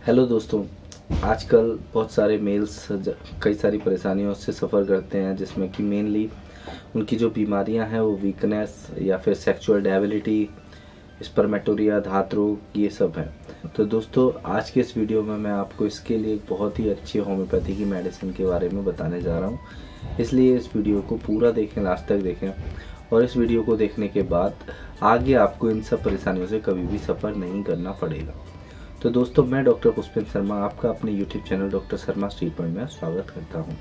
Hello दोस्तों। आजकल बहुत सारे मेल्स कई सारी परेशानियों से सफ़र करते हैं, जिसमें कि मेनली उनकी जो बीमारियां हैं वो वीकनेस या फिर सेक्सुअल डेबिलिटी, स्पर्मेटोरिया, धात रोग, ये सब हैं। तो दोस्तों, आज के इस वीडियो में मैं आपको इसके लिए एक बहुत ही अच्छी होम्योपैथी की मेडिसिन के बारे में बताने जा रहा हूँ। इसलिए इस वीडियो को पूरा देखें, लास्ट तक देखें, और इस वीडियो को देखने के बाद आगे आपको इन सब परेशानियों से कभी भी सफ़र नहीं करना पड़ेगा। तो दोस्तों, मैं डॉक्टर पुष्पेंद्र शर्मा आपका अपने YouTube channel doctor Sharma treatment में स्वागत करता हूं।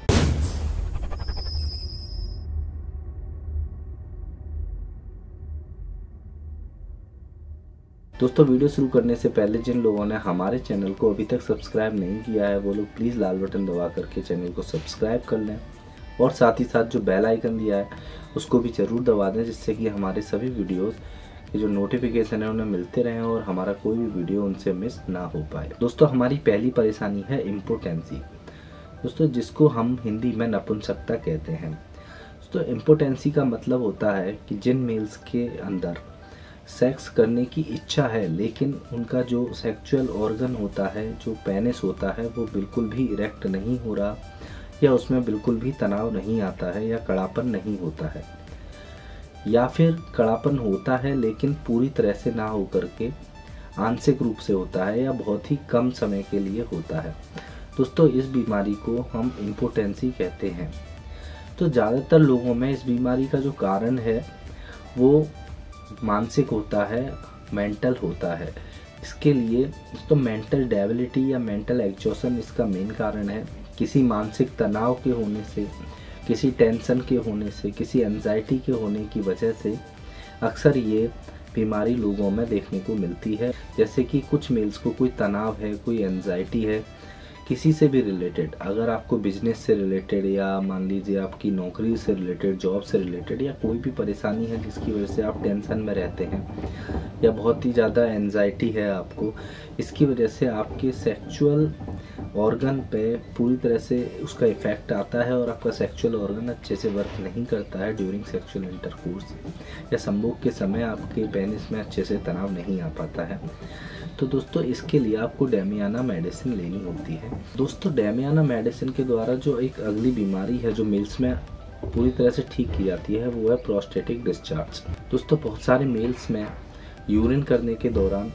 दोस्तों, वीडियो शुरू करने से पहले जिन लोगों ने हमारे चैनल को अभी तक सब्सक्राइब नहीं किया है वो लोग प्लीज़ लाल बटन दबा करके चैनल को सब्सक्राइब कर लें, और साथ ही साथ जो बेल आइकन दिया है उसको भी ज़रूर दबा दें, जिससे कि हमारे सभी वीडियोज़ कि जो नोटिफिकेशन है उन्हें मिलते रहें और हमारा कोई भी वीडियो उनसे मिस ना हो पाए। दोस्तों, हमारी पहली परेशानी है इम्पोटेंसी। दोस्तों, जिसको हम हिंदी में नपुंसकता कहते हैं। दोस्तों, इम्पोटेंसी का मतलब होता है कि जिन मेल्स के अंदर सेक्स करने की इच्छा है, लेकिन उनका जो सेक्सुअल ऑर्गन होता है, जो पेनिस होता है, वो बिल्कुल भी इरेक्ट नहीं हो रहा, या उसमें बिल्कुल भी तनाव नहीं आता है, या कड़ापन नहीं होता है, या फिर कड़ापन होता है लेकिन पूरी तरह से ना हो करके आंशिक रूप से होता है, या बहुत ही कम समय के लिए होता है। दोस्तों, इस बीमारी को हम इम्पोटेंसी कहते हैं। तो ज़्यादातर लोगों में इस बीमारी का जो कारण है वो मानसिक होता है, मेंटल होता है। इसके लिए दोस्तों मेंटल डेबिलिटी या मेंटल एग्जॉशन इसका मेन कारण है। किसी मानसिक तनाव के होने से, किसी टेंशन के होने से, किसी एंजाइटी के होने की वजह से अक्सर ये बीमारी लोगों में देखने को मिलती है। जैसे कि कुछ मेल्स को कोई तनाव है, कोई एंजाइटी है किसी से भी रिलेटेड, अगर आपको बिजनेस से रिलेटेड, या मान लीजिए आपकी नौकरी से रिलेटेड, जॉब से रिलेटेड, या कोई भी परेशानी है जिसकी वजह से आप टेंशन में रहते हैं, या बहुत ही ज़्यादा एंजाइटी है आपको, इसकी वजह से आपके सेक्सुअल ऑर्गन पे पूरी तरह से उसका इफेक्ट आता है, और आपका सेक्सुअल ऑर्गन अच्छे से वर्क नहीं करता है ड्यूरिंग सेक्सुअल इंटरकोर्स, या संभोग के समय आपके पेनिस में अच्छे से तनाव नहीं आ पाता है। तो दोस्तों, इसके लिए आपको डेमियाना मेडिसिन लेनी होती है। दोस्तों, डेमियाना मेडिसिन के द्वारा जो एक अगली बीमारी है जो मेल्स में पूरी तरह से ठीक की जाती है वो है प्रोस्टेटिक डिस्चार्ज। दोस्तों, बहुत सारे मेल्स में यूरिन करने के दौरान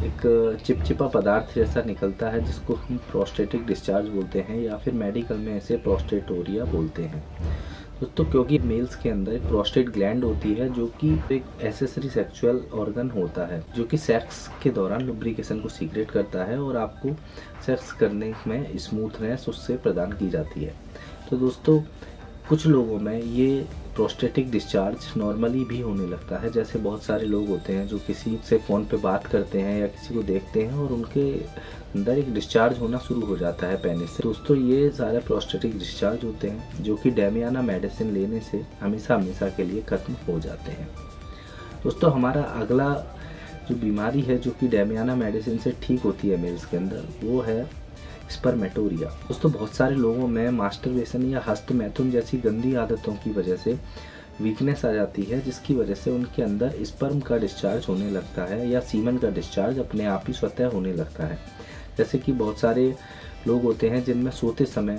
एक चिपचिपा पदार्थ जैसा निकलता है, जिसको हम प्रोस्टेटिक डिस्चार्ज बोलते हैं, या फिर मेडिकल में इसे प्रोस्टेटोरिया बोलते हैं। दोस्तों, क्योंकि मेल्स के अंदर एक प्रोस्टेट ग्लैंड होती है जो कि एक एसेसरी सेक्सुअल ऑर्गन होता है, जो कि सेक्स के दौरान लुब्रिकेशन को सीक्रेट करता है और आपको सेक्स करने में स्मूथनेस उससे प्रदान की जाती है। तो दोस्तों, कुछ लोगों में ये प्रोस्टेटिक डिस्चार्ज नॉर्मली भी होने लगता है। जैसे बहुत सारे लोग होते हैं जो किसी से फ़ोन पे बात करते हैं या किसी को देखते हैं और उनके अंदर एक डिस्चार्ज होना शुरू हो जाता है पेनिस से। दोस्तों, ये सारे प्रोस्टेटिक डिस्चार्ज होते हैं जो कि डेमियाना मेडिसिन लेने से हमेशा हमेशा के लिए ख़त्म हो जाते हैं। दोस्तों, हमारा अगला जो बीमारी है जो कि डेमियाना मेडिसिन से ठीक होती है मेल्स के अंदर, वो है स्पर्मेटोरिया। दोस्तों, बहुत सारे लोगों में मास्टरबेशन या हस्त मैथुन जैसी गंदी आदतों की वजह से वीकनेस आ जाती है, जिसकी वजह से उनके अंदर स्पर्म का डिस्चार्ज होने लगता है, या सीमन का डिस्चार्ज अपने आप ही स्वतः होने लगता है। जैसे कि बहुत सारे लोग होते हैं जिनमें सोते समय,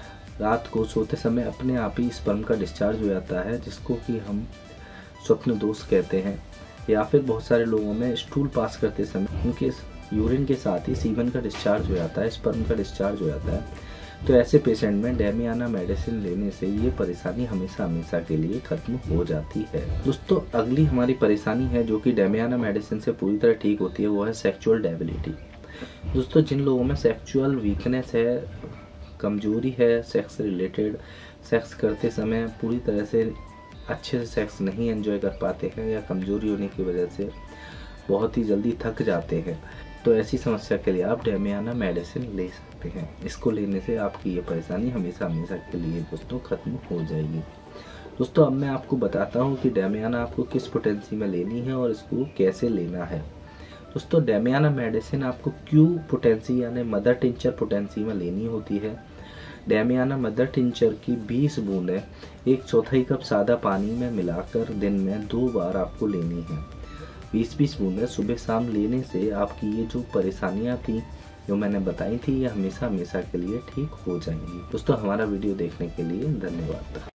रात को सोते समय अपने आप ही स्पर्म का डिस्चार्ज हो जाता है, जिसको कि हम स्वप्न दोष कहते हैं। या फिर बहुत सारे लोगों में स्टूल पास करते समय उनके यूरिन के साथ ही सीमन का डिस्चार्ज हो जाता है, स्पर्म का डिस्चार्ज हो जाता है। तो ऐसे पेशेंट में डेमियाना मेडिसिन लेने से ये परेशानी हमेशा हमेशा के लिए खत्म हो जाती है। दोस्तों, अगली हमारी परेशानी है जो कि डेमियाना मेडिसिन से पूरी तरह ठीक होती है, वो है सेक्सुअल डेबिलिटी। दोस्तों, जिन लोगों में सेक्सुअल वीकनेस है, कमजोरी है सेक्स रिलेटेड, सेक्स करते समय पूरी तरह से अच्छे से सेक्स नहीं एंजॉय कर पाते हैं, या कमजोरी होने की वजह से बहुत ही जल्दी थक जाते हैं, तो ऐसी समस्या के लिए आप डेमियाना मेडिसिन ले सकते हैं। इसको लेने से आपकी ये परेशानी हमेशा हमेशा के लिए दोस्तों खत्म हो जाएगी। दोस्तों, अब मैं आपको बताता हूँ कि डेमियाना आपको किस पोटेंसी में लेनी है और इसको कैसे लेना है। दोस्तों, डेमियाना मेडिसिन आपको क्यू पोटेंसी यानी मदर टिंचर पोटेंसी में लेनी होती है। डेमियाना मदर टिंचर की 20 बूंदें 1/4 कप सादा पानी में मिलाकर दिन में 2 बार आपको लेनी है। 20-20 बूंदें सुबह शाम लेने से आपकी ये जो परेशानियां थी जो मैंने बताई थी ये हमेशा हमेशा के लिए ठीक हो जाएंगी। दोस्तों हमारा वीडियो देखने के लिए धन्यवाद।